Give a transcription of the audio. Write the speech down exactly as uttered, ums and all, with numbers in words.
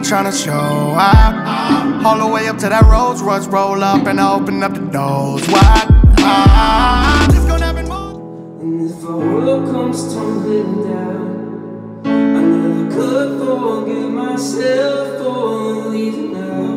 tryna show out. All the way up to that Rolls Royce, roll up and open up the doors wide. Ah, just gonna have it more. And if our world comes tumbling down, I never could forgive myself for leaving now.